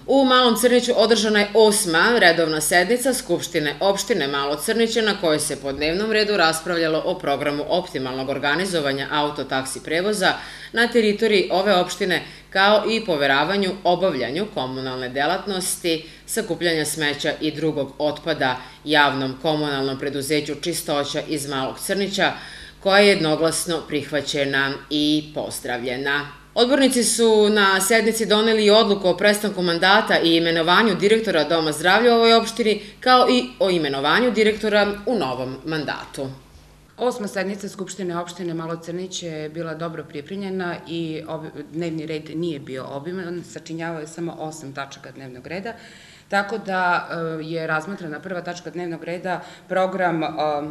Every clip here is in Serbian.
U Malom Crniću održana je 8. redovna sednica Skupštine opštine Malo Crniće na kojoj se po dnevnom redu raspravljalo o programu optimalnog organizovanja auto-taksi prevoza na teritoriji ove opštine kao i poveravanju obavljanju komunalne delatnosti, sakupljanja smeća i drugog otpada javnom komunalnom preduzeću Čistoća iz Malog Crnića, koja je jednoglasno prihvaćena i pozdravljena. Odbornici su na sednici doneli i odluku o prestanku mandata i imenovanju direktora Doma zdravlja u ovoj opštini, kao i o imenovanju direktora u novom mandatu. 8. sednica Skupštine opštine Malo Crniće je bila dobro pripremljena i dnevni red nije bio obiman, sačinjavao je samo 8 tačaka dnevnog reda, tako da je razmatrana prva tačka dnevnog reda program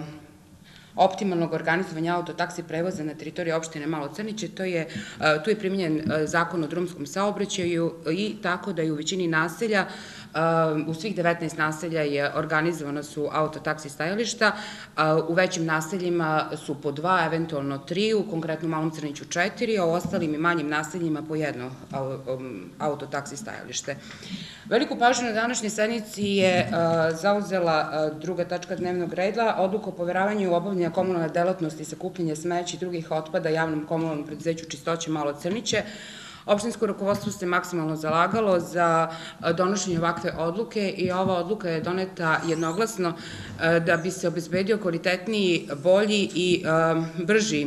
optimalnog organizovanja auto-taksi prevoza na teritoriji opštine Malo Crniće. Tu je primenjen zakon o drumskom saobraćaju i tako da je u većini naselja, u svih 19 naselja je organizovano su auto-taksi stajališta, u većim naseljima su po 2, eventualno 3, u konkretno Malom Crniću 4, a u ostalim i manjim naseljima po 1 auto-taksi stajalište. Veliku pažnju na današnjoj sednici je zauzela druga tačka dnevnog reda, odluka o poveravanju i obavljanju komunalne delatnosti, sakupljanja smeća i drugih otpada javnom komunalnom preduzeću Čistoće Malo Crniće. Opštinsko rukovodstvo se maksimalno zalagalo za donošenje ovakve odluke i ova odluka je doneta jednoglasno da bi se obezbedio kvalitetniji, bolji i brži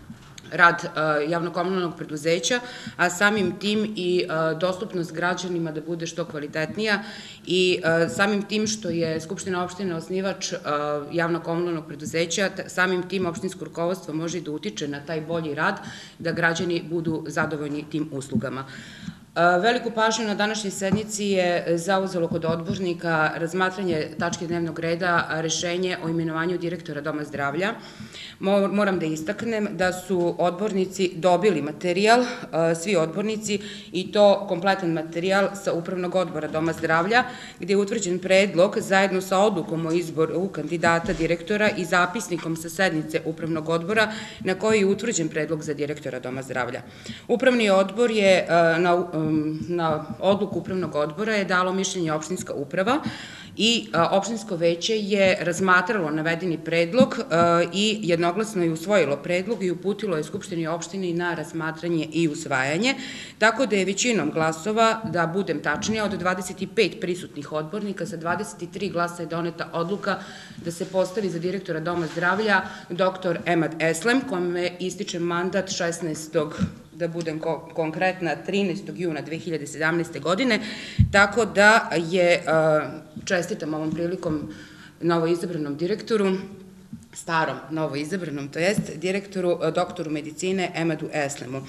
rad javno-komunalnog preduzeća, a samim tim i dostupnost građanima da bude što kvalitetnija i samim tim što je Skupština opštine osnivač javno-komunalnog preduzeća, samim tim opštinsko rukovodstvo može da utiče na taj bolji rad, da građani budu zadovoljni tim uslugama. Veliku pažnju na današnjoj sednici je zauzelo kod odbornika razmatranje tačke dnevnog reda rešenje o imenovanju direktora Doma zdravlja. Moram da istaknem da su odbornici dobili materijal, svi odbornici, i to kompletan materijal sa Upravnog odbora Doma zdravlja, gde je utvrđen predlog zajedno sa odlukom o izboru kandidata direktora i zapisnikom sa sednice Upravnog odbora na koji je utvrđen predlog za direktora Doma zdravlja. Upravni odbor je na odluku Upravnog odbora je dalo mišljenje opštinska uprava i opštinsko veće je razmatralo navedeni predlog i jednoglasno je usvojilo predlog i uputilo je Skupštini opštine na razmatranje i usvajanje, tako da je većinom glasova, da budem tačnija, od 25 prisutnih odbornika, sa 23 glasa je doneta odluka da se postavi za direktora Doma zdravlja dr. Emad Eslem, kome ističe mandat 16. da budem konkretna, 13. juna 2017. godine, tako da je, čestitam ovom prilikom novoizabranom direktoru, starom novoizabranom, to jest direktoru, doktoru medicine Emadu Eslemu.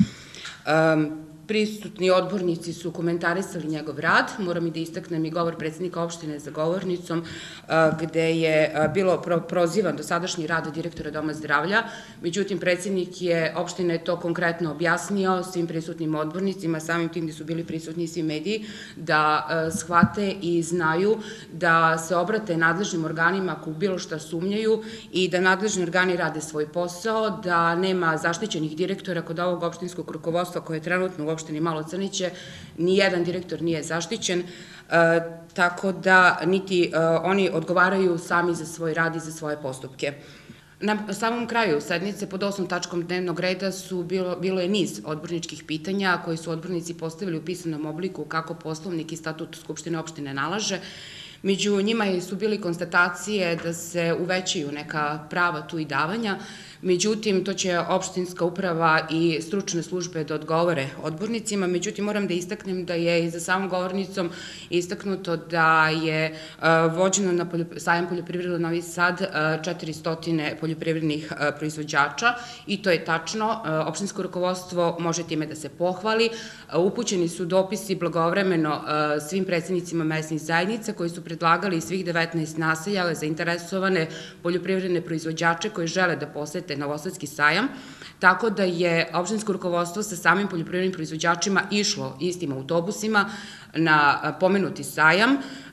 Prisutni odbornici su komentarisali njegov rad, moram i da istaknem i govor predsednika opštine za govornicom, gde je bilo prozivan dosadašnji rad direktora Doma zdravlja, međutim predsednik je opštine to konkretno objasnio svim prisutnim odbornicima, samim tim gde su bili prisutni svi mediji, da shvate i znaju da se obrate nadležnim organima ako bilo šta sumnjaju i da nadležni organi rade svoj posao, da nema zaštićenih direktora kod ovog opštinskog rukovodstva koje je trenutno u opštini Malo Crniće, nijedan direktor nije zaštićen, tako da niti oni odgovaraju sami za svoj rad i za svoje postupke. Na samom kraju sednice pod 8. tačkom dnevnog reda bilo je niz odborničkih pitanja koji su odbornici postavili u pisanom obliku kako Poslovnik i statut Skupštine opštine nalaže. Među njima su bili konstatacije da se uvećaju neka prava tu i davanja, međutim, to će opštinska uprava i stručne službe da odgovore odbornicima, međutim, moram da istaknem da je i za samom govornicom istaknuto da je vođeno na sajam poljoprivrede Novi Sad 400 poljoprivrednih proizvođača i to je tačno, opštinsko rukovodstvo može time da se pohvali, upućeni su dopisi blagovremeno svim predsednicima mesnih zajednica koji su predlagali svih 19 naselja zainteresovane poljoprivredne proizvođače koji žele da posete Novosadski sajam, tako da je opštinsko rukovodstvo sa samim poljoprivrednim proizvođačima išlo istim autobusima na pomenuti sajam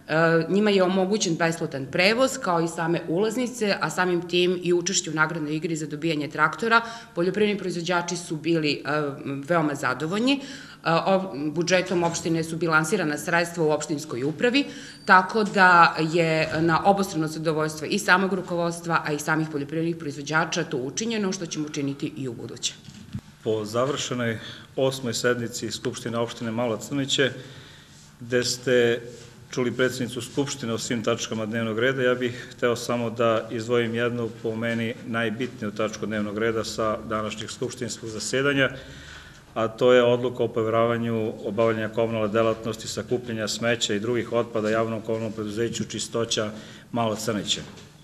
Njima je omogućen besplatan prevoz, kao i same ulaznice, a samim tim i učešće u nagradnoj igri za dobijanje traktora. Poljoprivredni proizvođači su bili veoma zadovoljni. Budžetom opštine su bilansirana sredstva u opštinskoj upravi, tako da je na obostrano zadovoljstvo i samog rukovodstva, a i samih poljoprivrednih proizvođača to učinjeno, što ćemo učiniti i u buduće. Po završenoj 8. sednici Skupštine opštine Malo Crniće, gde ste čuli predsjednicu Skupštine o svim tačkama dnevnog reda, ja bih hteo samo da izdvojim jednu, po meni, najbitniju tačku dnevnog reda sa današnjeg skupštinskog zasedanja, a to je odluka o poveravanju obavljanja komunalne delatnosti, sakupljanja smeća i drugih otpada javnom komunalnom preduzeću Čistoća Malo Crniće.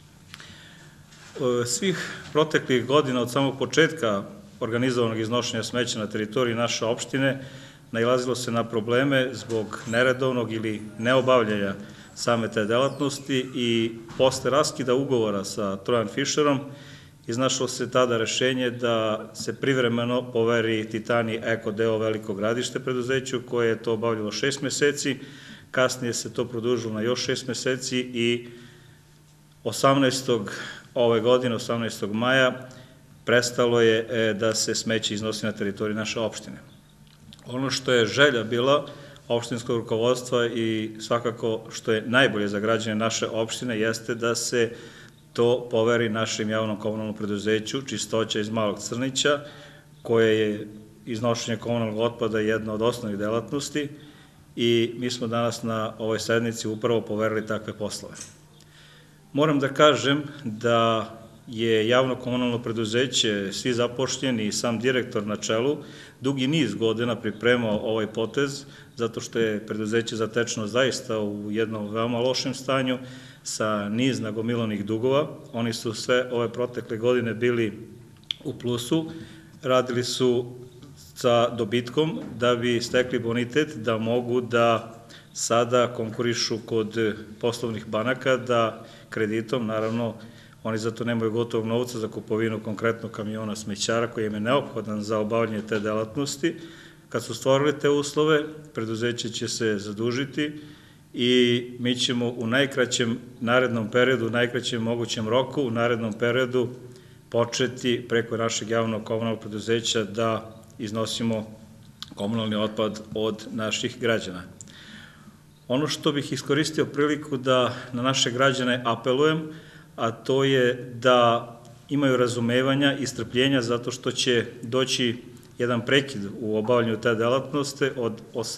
Svih proteklih godina od samog početka organizovanog iznošenja smeća na teritoriji naše opštine nailazilo se na probleme zbog neredovnog ili neobavljanja same te delatnosti i posle raskida ugovora sa Trojan Fischerom iznašlo se tada rešenje da se privremeno poveri Titani Eko deo Veliko Gradište preduzeću koje je to obavljalo 6 meseci, kasnije se to produžilo na još 6 meseci i 18. ove godine, 18. maja, prestalo je da se smeće iznosi na teritoriji naše opštine. Ono što je želja bila opštinskog rukovodstva i svakako što je najbolje za građane naše opštine jeste da se to poveri našem javnom komunalnom preduzeću Čistoća iz Malog Crnića, koje je iznošenje komunalnog otpada jedna od osnovnih delatnosti i mi smo danas na ovoj sednici upravo poverili takve poslove. Moram da kažem da je javno komunalno preduzeće, svi zapošljeni i sam direktor na čelu, dugi niz godina pripremao ovaj potez, zato što je preduzeće zatečeno zaista u jednom veoma lošem stanju, sa niz nagomilanih dugova. Oni su sve ove protekle godine bili u plusu, radili su sa dobitkom da bi stekli bonitet, da mogu da sada konkurišu kod poslovnih banaka, da kreditom, naravno, oni zato nemaju gotovog novca za kupovinu konkretnog kamiona smećara koji im je neophodan za obavljanje te delatnosti. Kad su stvorili te uslove, preduzeće će se zadužiti i mi ćemo u najkraćem narednom periodu, u najkraćem mogućem roku, u narednom periodu početi preko našeg javnog komunalnog preduzeća da iznosimo komunalni otpad od naših građana. Ono što bih iskoristio priliku da na naše građane apelujem, a to je da imaju razumevanja i strpljenja zato što će doći jedan prekid u obavljanju te delatnosti od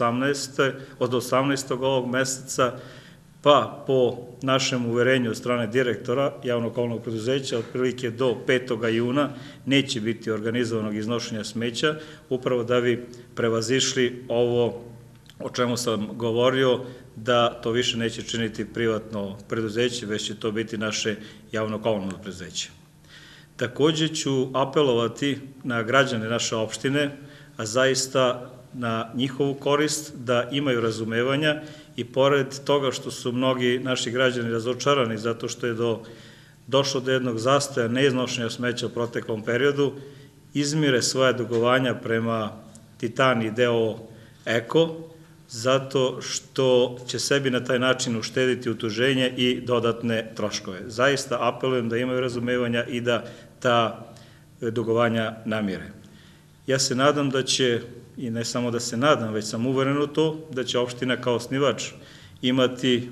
18. ovog meseca, pa po našem uverenju od strane direktora javnog komunalnog preduzeća otprilike do 5. juna neće biti organizovanog iznošenja smeća, upravo da bi prevazišli ovo o čemu sam govorio, da to više neće činiti privatno preduzeće, već će to biti naše javno komunalno preduzeće. Takođe ću apelovati na građane naše opštine, a zaista na njihovu korist, da imaju razumevanja i pored toga što su mnogi naši građani razočarani zato što je došlo do jednog zastoja neiznošenja smeća u proteklom periodu, izmire svoje dugovanja prema Titani deo Eko, zato što će sebi na taj način uštediti utuženje i dodatne troškove. Zaista apelujem da imaju razumevanja i da ta dugovanja namire. Ja se nadam da će, i ne samo da se nadam, već sam uveren u to, da će opština kao osnivač imati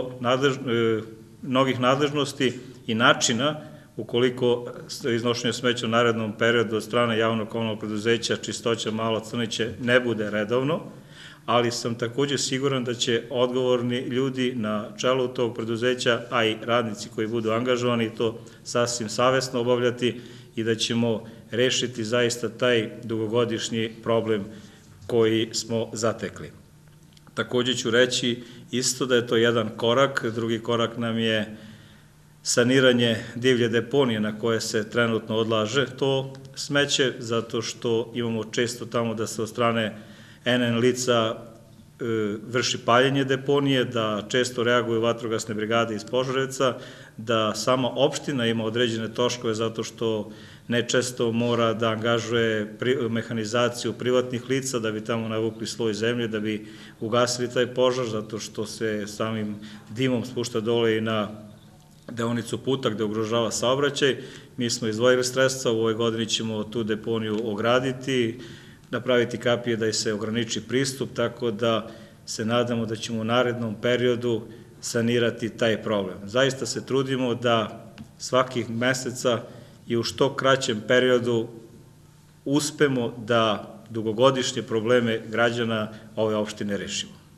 mnogih nadležnosti i načina ukoliko iznošenje smeća u narednom periodu od strane javnog komunalnog preduzeća Čistoća Malo Crniće ne bude redovno, ali sam takođe siguran da će odgovorni ljudi na čelu tog preduzeća, a i radnici koji budu angažovani, to sasvim savesno obavljati i da ćemo rešiti zaista taj dugogodišnji problem koji smo zatekli. Takođe ću reći isto da je to jedan korak, drugi korak nam je saniranje divlje deponije na koje se trenutno odlaže to smeće, zato što imamo često tamo da se od strane NN lica vrši paljenje deponije, da često reaguju vatrogasne brigade iz Požarevca, da sama opština ima određene troškove zato što nečesto mora da angažuje mehanizaciju privatnih lica da bi tamo navukli sloj zemlje, da bi ugasili taj požar, zato što se samim dimom spušta dole i na deonicu puta gde ugrožava saobraćaj. Mi smo izdvojili sredstva, u ovoj godini ćemo tu deponiju ograditi, napraviti kapije da se ograniči pristup, tako da se nadamo da ćemo u narednom periodu sanirati taj problem. Zaista se trudimo da svakih meseca i u što kraćem periodu uspemo da dugogodišnje probleme građana ove opštine rešimo.